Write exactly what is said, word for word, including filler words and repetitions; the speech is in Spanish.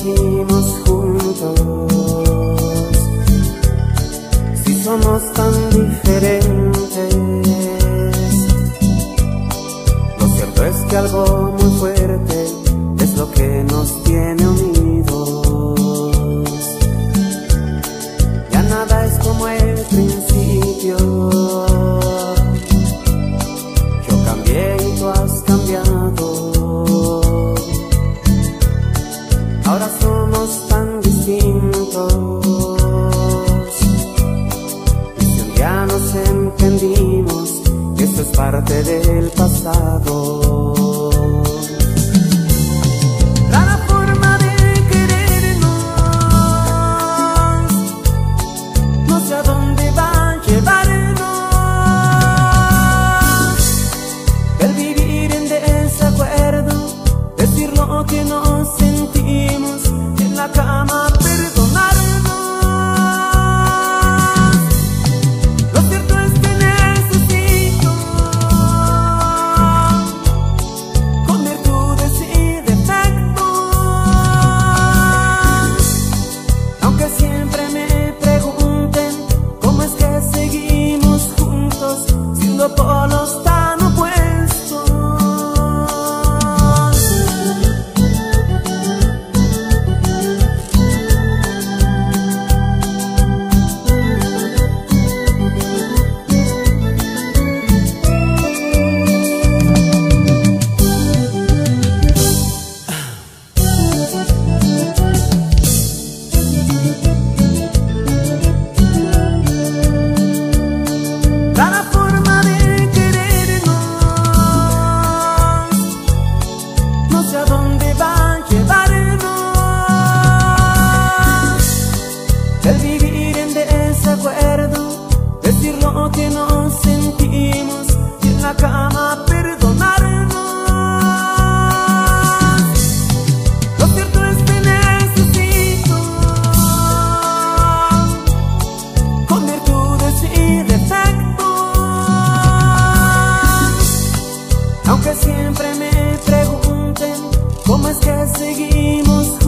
seguimos juntos? Si somos tan diferentes. Lo cierto es que algo muy fuerte es lo que nos tiene unidos. Ya nada es como el principio. Yo cambié y tú has cambiado. Ahora somos tan distintos. Y si un día nos entendimos, esto es parte del pasado. Cada forma de querernos, no sé a dónde va a llevarnos. El vivir en desacuerdo, decir lo que no sentimos, en la cama perdonarnos. Lo cierto es que necesito con virtudes y defectos. Aunque siempre me pregunten cómo es que seguimos juntos, siendo polos tan opuestos. Cada forma de querernos, no sé a dónde va a llevarnos. El vivir en desacuerdo, decir lo que no sentimos, y en la cama perdonarnos. Lo cierto es que necesito con virtudes y defectos. Aunque siempre me pregunten cómo es que seguimos